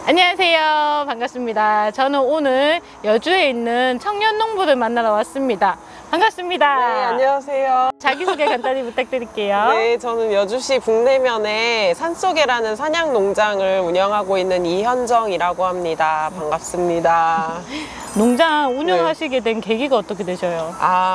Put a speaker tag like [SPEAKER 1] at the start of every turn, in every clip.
[SPEAKER 1] 안녕하세요. 반갑습니다. 저는 오늘 여주에 있는 청년 농부를 만나러 왔습니다. 반갑습니다.
[SPEAKER 2] 네, 안녕하세요.
[SPEAKER 1] 자기소개 간단히 부탁드릴게요.
[SPEAKER 2] 네, 저는 여주시 북내면에 산속에라는 사냥 농장을 운영하고 있는 이현정이라고 합니다. 반갑습니다.
[SPEAKER 1] 농장 운영하시게 된 계기가 어떻게 되셔요?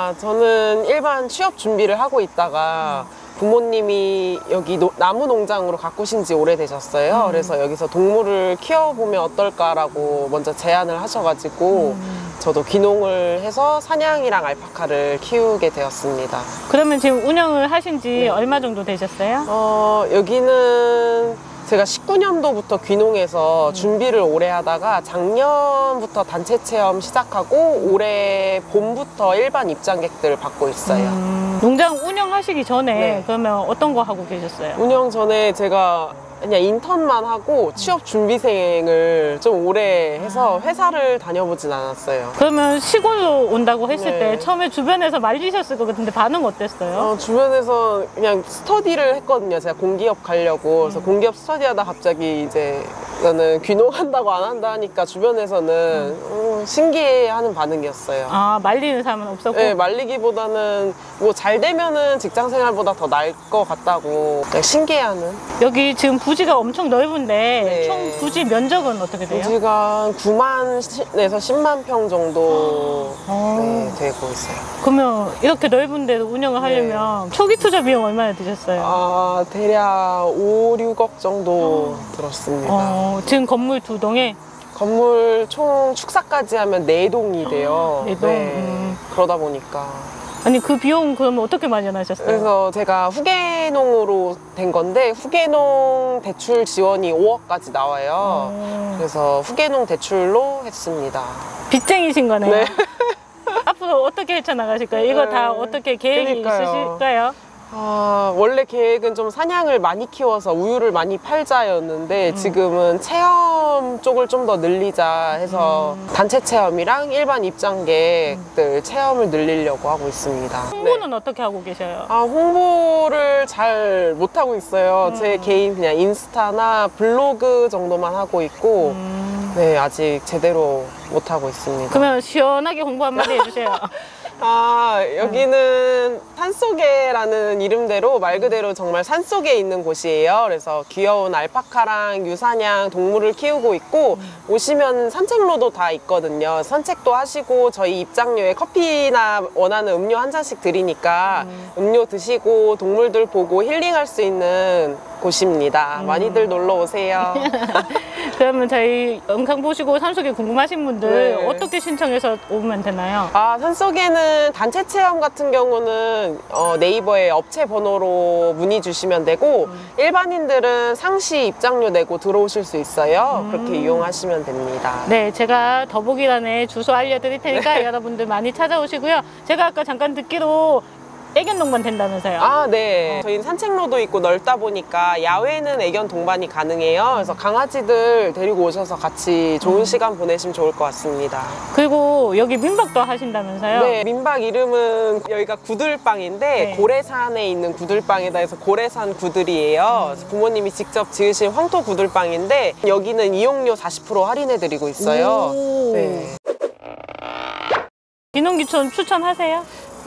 [SPEAKER 2] 저는 일반 취업 준비를 하고 있다가 부모님이 여기 나무 농장으로 가꾸신 지 오래되셨어요. 그래서 여기서 동물을 키워보면 어떨까라고 먼저 제안을 하셔가지고 저도 귀농을 해서 사냥이랑 알파카를 키우게 되었습니다.
[SPEAKER 1] 그러면 지금 운영을 하신 지 얼마 정도 되셨어요?
[SPEAKER 2] 여기는 제가 19년도부터 귀농해서 준비를 오래 하다가 작년부터 단체 체험 시작하고 올해 봄부터 일반 입장객들 받고 있어요.
[SPEAKER 1] 농장 운영하시기 전에
[SPEAKER 2] 네.
[SPEAKER 1] 그러면 어떤 거 하고 계셨어요?
[SPEAKER 2] 운영 전에 제가 그냥 인턴만 하고 취업 준비생을 좀 오래 해서 회사를 다녀보진 않았어요.
[SPEAKER 1] 그러면 시골로 온다고 했을
[SPEAKER 2] 네.
[SPEAKER 1] 때 처음에 주변에서 말리셨을 것 같은데 반응 어땠어요?
[SPEAKER 2] 주변에서 그냥 스터디를 했거든요. 제가 공기업 가려고. 그래서 공기업 스터디하다 갑자기 이제 나는 귀농한다고 안 한다 하니까 주변에서는 신기해하는 반응이었어요.
[SPEAKER 1] 말리는 사람은 없었고?
[SPEAKER 2] 네, 말리기보다는 뭐 잘 되면은 직장 생활보다 더 나을 것 같다고 그냥 신기해하는.
[SPEAKER 1] 여기 지금 부지가 엄청 넓은데
[SPEAKER 2] 네.
[SPEAKER 1] 총 부지 면적은 어떻게 돼요?
[SPEAKER 2] 부지가 9만에서 10만 평 정도 네, 되고 있어요.
[SPEAKER 1] 그러면 이렇게 넓은 데도 운영을 하려면 초기 투자 비용 얼마나 드셨어요?
[SPEAKER 2] 대략 5, 6억 정도 들었습니다.
[SPEAKER 1] 지금 건물 2동에?
[SPEAKER 2] 건물 총 축사까지 하면 4동이 돼요.
[SPEAKER 1] 4동?
[SPEAKER 2] 네. 그러다 보니까.
[SPEAKER 1] 아니 그 비용 그러면 어떻게 마련하셨어요?
[SPEAKER 2] 그래서 제가 후계농으로 된 건데 후계농 대출 지원이 5억까지 나와요. 그래서 후계농 대출로 했습니다.
[SPEAKER 1] 빚쟁이신 거네요.
[SPEAKER 2] 네.
[SPEAKER 1] 앞으로 어떻게 헤쳐나가실 거예요? 이거 다 어떻게 계획이
[SPEAKER 2] 그러니까요.
[SPEAKER 1] 있으실까요?
[SPEAKER 2] 원래 계획은 좀 사냥을 많이 키워서 우유를 많이 팔자였는데 지금은 체험 쪽을 좀 더 늘리자 해서 단체 체험이랑 일반 입장객들 체험을 늘리려고 하고 있습니다.
[SPEAKER 1] 홍보는 어떻게 하고 계셔요?
[SPEAKER 2] 홍보를 잘 못하고 있어요. 제 개인 그냥 인스타나 블로그 정도만 하고 있고 네, 아직 제대로 못하고 있습니다.
[SPEAKER 1] 그러면 시원하게 홍보 한마디 해주세요.
[SPEAKER 2] 여기는 산속에라는 이름대로 말 그대로 정말 산속에 있는 곳이에요. 그래서 귀여운 알파카랑 유사냥 동물을 키우고 있고 오시면 산책로도 다 있거든요. 산책도 하시고 저희 입장료에 커피나 원하는 음료 한 잔씩 드리니까 음료 드시고 동물들 보고 힐링할 수 있는 곳입니다. 많이들 놀러 오세요.
[SPEAKER 1] 그러면 저희 영상 보시고 산속에 궁금하신 분들
[SPEAKER 2] 네.
[SPEAKER 1] 어떻게 신청해서 오면 되나요?
[SPEAKER 2] 산속에는 단체 체험 같은 경우는 네이버에 업체 번호로 문의 주시면 되고 일반인들은 상시 입장료 내고 들어오실 수 있어요. 그렇게 이용하시면 됩니다.
[SPEAKER 1] 네, 제가 더보기란에 주소 알려드릴 테니까 여러분들 많이 찾아오시고요. 제가 아까 잠깐 듣기로 애견 동반 된다면서요?
[SPEAKER 2] 네. 저희는 산책로도 있고 넓다 보니까 야외는 애견 동반이 가능해요. 그래서 강아지들 데리고 오셔서 같이 좋은 시간 보내시면 좋을 것 같습니다.
[SPEAKER 1] 그리고 여기 민박도 하신다면서요?
[SPEAKER 2] 네, 민박 이름은 여기가 구들방인데
[SPEAKER 1] 네.
[SPEAKER 2] 고래산에 있는 구들방이다 해서 고래산 구들이에요. 그래서 부모님이 직접 지으신 황토 구들방인데 여기는 이용료 40% 할인해 드리고 있어요. 네.
[SPEAKER 1] 귀농귀촌 추천하세요?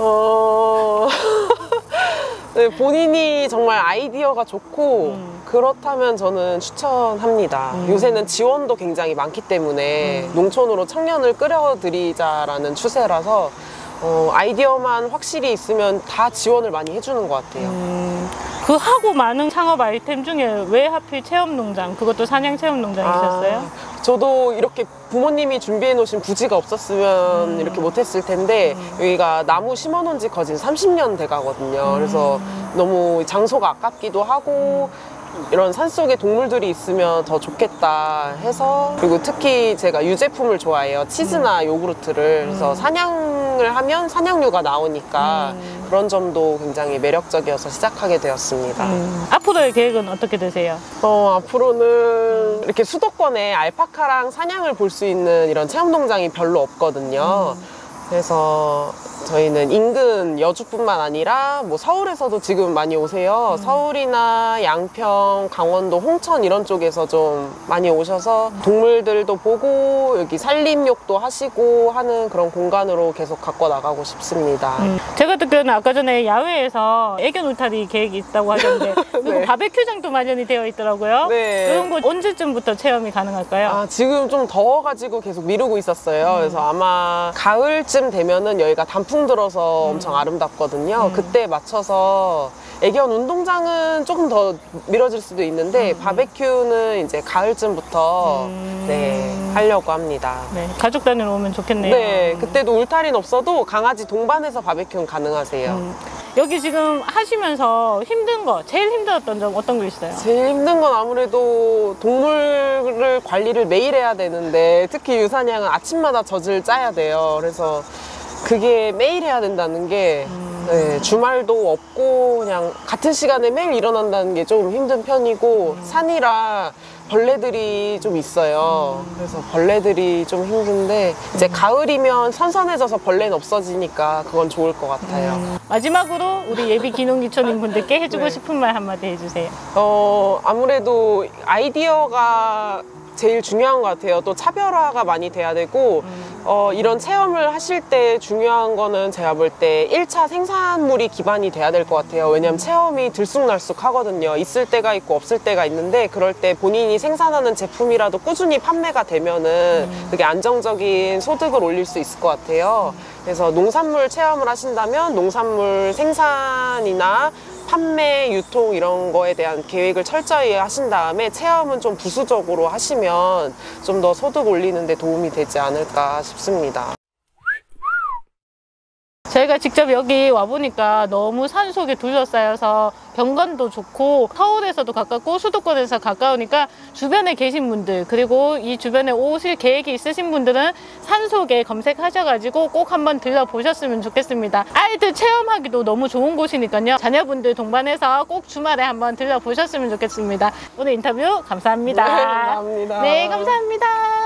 [SPEAKER 2] 네, 본인이 정말 아이디어가 좋고 그렇다면 저는 추천합니다. 요새는 지원도 굉장히 많기 때문에 농촌으로 청년을 끌어들이자라는 추세라서 아이디어만 확실히 있으면 다 지원을 많이 해주는 것 같아요.
[SPEAKER 1] 그 하고 많은 창업 아이템 중에 왜 하필 체험농장, 그것도 사냥 체험농장이셨어요?
[SPEAKER 2] 저도 이렇게 부모님이 준비해 놓으신 부지가 없었으면 이렇게 못했을 텐데 여기가 나무 심어 놓은 지 거진 30년 돼 가거든요. 그래서 너무 장소가 아깝기도 하고 이런 산속에 동물들이 있으면 더 좋겠다 해서, 그리고 특히 제가 유제품을 좋아해요. 치즈나 요구르트를. 그래서 사냥을 하면 사냥류가 나오니까 그런 점도 굉장히 매력적이어서 시작하게 되었습니다.
[SPEAKER 1] 앞으로의 계획은 어떻게 되세요?
[SPEAKER 2] 앞으로는 이렇게 수도권에 알파카랑 사냥을 볼 수 있는 이런 체험농장이 별로 없거든요. 그래서 저희는 인근 여주뿐만 아니라 뭐 서울에서도 지금 많이 오세요. 서울이나 양평, 강원도, 홍천 이런 쪽에서 좀 많이 오셔서 동물들도 보고 여기 산림욕도 하시고 하는 그런 공간으로 계속 갖고 나가고 싶습니다.
[SPEAKER 1] 제가 듣기로는 아까 전에 야외에서 애견 울타리 계획이 있다고 하셨는데 그리고
[SPEAKER 2] 네.
[SPEAKER 1] 바베큐장도 마련이 되어 있더라고요.
[SPEAKER 2] 네.
[SPEAKER 1] 이런 곳 언제쯤부터 체험이 가능할까요?
[SPEAKER 2] 아, 지금 좀 더워가지고 계속 미루고 있었어요. 그래서 아마 가을쯤 되면은 여기가 단풍 들어서 엄청 아름답거든요. 그때 맞춰서 애견 운동장은 조금 더 미뤄질 수도 있는데 바베큐는 이제 가을쯤부터 네, 하려고 합니다.
[SPEAKER 1] 네, 가족 단위로 오면 좋겠네요.
[SPEAKER 2] 네, 그때도 울타리는 없어도 강아지 동반해서 바베큐는 가능하세요.
[SPEAKER 1] 여기 지금 하시면서 힘든 거, 제일 힘들었던 점 어떤 게 있어요?
[SPEAKER 2] 제일 힘든 건 아무래도 동물을 관리를 매일 해야 되는데 특히 유사냥은 아침마다 젖을 짜야 돼요. 그래서 그게 매일 해야 된다는 게 네, 주말도 없고 그냥 같은 시간에 매일 일어난다는 게 조금 힘든 편이고 산이라 벌레들이 좀 있어요. 그래서 벌레들이 좀 힘든데 이제 가을이면 선선해져서 벌레는 없어지니까 그건 좋을 것 같아요.
[SPEAKER 1] 마지막으로 우리 예비 기농기촌인 분들께 해주고
[SPEAKER 2] 네.
[SPEAKER 1] 싶은 말 한마디 해주세요.
[SPEAKER 2] 아무래도 아이디어가 제일 중요한 것 같아요. 또 차별화가 많이 돼야 되고 이런 체험을 하실 때 중요한 거는 제가 볼 때 1차 생산물이 기반이 돼야 될 것 같아요. 왜냐하면 체험이 들쑥날쑥 하거든요. 있을 때가 있고 없을 때가 있는데 그럴 때 본인이 생산하는 제품이라도 꾸준히 판매가 되면은 그게 안정적인 소득을 올릴 수 있을 것 같아요. 그래서 농산물 체험을 하신다면 농산물 생산이나 판매, 유통 이런 거에 대한 계획을 철저히 하신 다음에 체험은 좀 부수적으로 하시면 좀 더 소득 올리는 데 도움이 되지 않을까 싶습니다.
[SPEAKER 1] 저희가 직접 여기 와보니까 너무 산속에 둘러싸여서 경관도 좋고 서울에서도 가깝고 수도권에서 가까우니까 주변에 계신 분들 그리고 이 주변에 오실 계획이 있으신 분들은 산속에 검색하셔가지고 꼭 한번 들러보셨으면 좋겠습니다. 아이들 체험하기도 너무 좋은 곳이니까요. 자녀분들 동반해서 꼭 주말에 한번 들러보셨으면 좋겠습니다. 오늘 인터뷰 감사합니다.
[SPEAKER 2] 네, 감사합니다.
[SPEAKER 1] 네, 감사합니다.